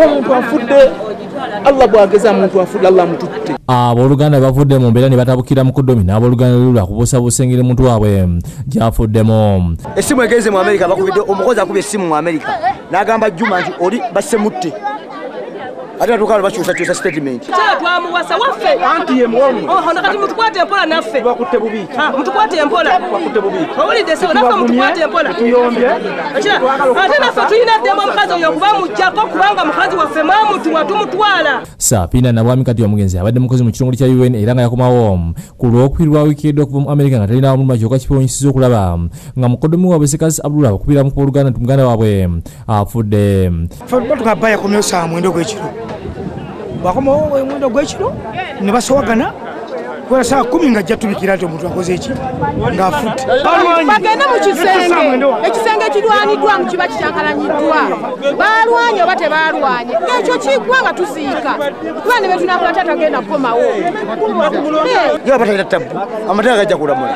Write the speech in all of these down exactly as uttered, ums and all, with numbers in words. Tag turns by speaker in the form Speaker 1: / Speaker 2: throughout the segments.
Speaker 1: omuntu afudde Allah bwageza muntu afudde Allah mututte.
Speaker 2: Abooluganda bavudde mu mbeera ne batabukira mu kudomi n'abooluganda lulwa kubuusa busengere muntu waabwe gyafuddemu.
Speaker 3: Essimu egenze mu Amerika bakubidde omukozi akubye essimu mu Amerika n'agamba Juma nti oli basemutte. Ate tukalo bakyusa kyusa statement.
Speaker 4: Kya twamuwasa waffe.
Speaker 1: Anti ye muwomu.
Speaker 4: Oh, nakati mutukwate empola naffe.
Speaker 1: Bakutte bubi.
Speaker 4: Ha, mutukwate empola.
Speaker 1: Bakutte bubi.
Speaker 4: Owulidde se naffe mutukwate empola.
Speaker 1: Tuyombye.
Speaker 4: Kya ate naffe tulina ddemu omukazi oyo kuba mujjako kubanga mukazi waffe maamutuwa tumutwala.
Speaker 2: Saapina na bwami kati omugenzi abadde mukozi mu kitongole kya U N era nga yakomawo ku lwokubiri lwa wiiki edda okuva mu Amerika nga talina muluma kyokka kipoonyisiza okulaba nga mukodomi waabwe Ssekasi Abdullah okubira mu Oluganda nti muganda waabwe afudde.
Speaker 5: Batuka baya komyo saa mwendo gw'ekiro. Bakoma mwendo gw'ekiro ne basowagana kwa saa kumi nga ajja tubikira nti omuntu akoze eki ng'afudde.
Speaker 6: Bagenda mu kisenge ekisenge ekirwaniddwa mu kiba kikyankalanyiddwa baalwanye oba tebalwanye ekyo kiggwa nga tuziika kuba ne betunakola tatagenda kukomawo
Speaker 3: yo abatalina ttabu amateka gajja kulamula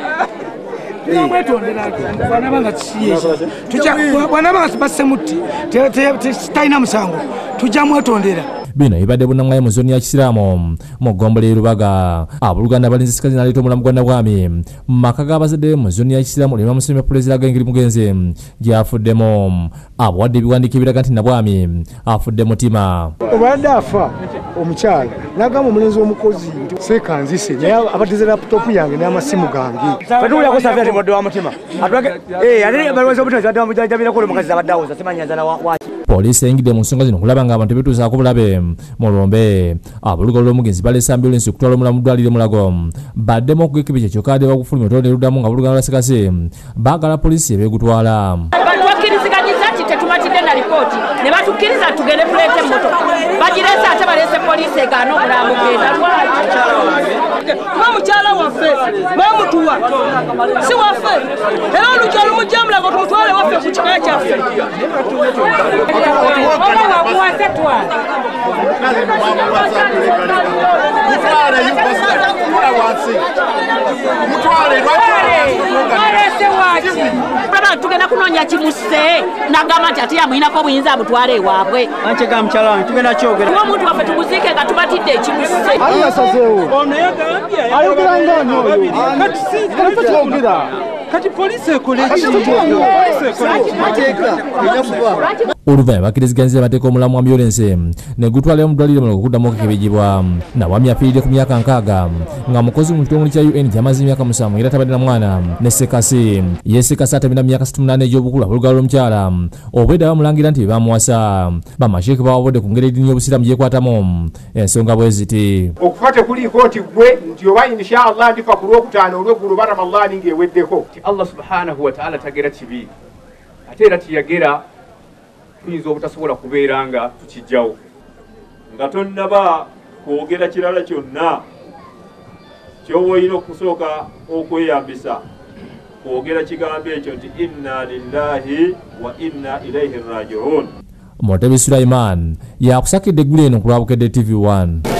Speaker 5: bwanaba nga basemutti talina musango tujja mwetondera.
Speaker 2: Bino ibadde bunamwaye mu zoni ya Kisiraamu mu Ggombole Lubaga. Abooluganda balinze Ssekasi n'aleeta omulamu gwa Nabwami mu maka g'abazadde mu zoni ya Kisiraamu lema musomya Pulezida Gengeri Mugenzi gyafuddemu. Abawadde ebiwandiiko ebiraga nti Nabwami afudde mutima.
Speaker 5: Obadde afa omukyala n'agamba omulenzi w'omukozi nti seekanzise naye abateze laputopu yange n'amasimu gange.
Speaker 3: Fatuulako Safia ati mwadde wa mutima. Eh, ate balowooza obutima zibadde bamujjanjabirako omukazi abadde awuza simanyanzana waki.
Speaker 2: Poliisi eyingidde mu nsonga zino okulaba ng'abantu betuusaako bulabe mu Lombe. Abooluganda lw'omugenzi baleese ambulensi okutwala omulamu ddwaliro Mulago baddemu okugekebya kyokka ate bakufulumya otolo ne luddamu nga abooluganda lwa Ssekasi baagala poliisi ebegutwala.
Speaker 7: Bakkiriziganyizza nti tetumatidde na lipooti ne batukkiriza tugende tuleete emmotoka bagireese ate baleese poliisi egaana omulambo genda lwaki.
Speaker 4: Kuba mukyala waffe baamutuwa si waffe era olugya lumujja Mulago tumutwale waffe ku kikaya kyaffe.
Speaker 7: Tugenda kunoonya kimusse n'agamba nti ate yamuyinako obuyinza amutwale ewaabwe.
Speaker 3: Anchega mukyala wange tugenda kyogera.
Speaker 7: Kuba omuntu waffe tumuziike nga tubatidde ekimusse.
Speaker 5: Ali yasazeewo.
Speaker 1: Ono yagambye
Speaker 5: ayogera ng'ani oyo.
Speaker 1: Kati si kati twogera. Kati poliisi ekole ki?
Speaker 2: Oluvannyuma bakkiriziganyizza amateeka omulamu wa ambulensi ne gutwalira mu ddwaliro Mulago okuddamu okukebejebwa. Nabwami afiiridde ku myaka nkaaga nga mukozi mu kitongole kya U N kyamaze emyaka musanvu era tabadde na mwana ne Ssekasi. Ye Ssekasi atamina mu myaka sitini na munaana egy'obukulu abooluganda lw'omukyala obwedda bamulangira nti bebamuwasa bamasheeke bawabodde ku ngeri eddiini y'obusiraamu gyekwatamu ensonga bwe ziti.
Speaker 8: Okufa tekuliiko nti gwe nti oba inshallah ndifa ku lwokutaano olw'eggulu ba Ramadhaani ng'eweddeko. Allah subhanahu wa ta'ala tagera kibi ate era tiyagera tuyinza obutasobola kubeera nga tukijjawo nga tonnaba kwogera kirala kyonna ky'oba olina okusooka okweyambisa kwogera kigambo ekyo nti inna lillahi wa inna ilaihi raji'un.
Speaker 2: Mutebi Sulaiman yakusakidde eggulu eno ku lwabukedde T V one.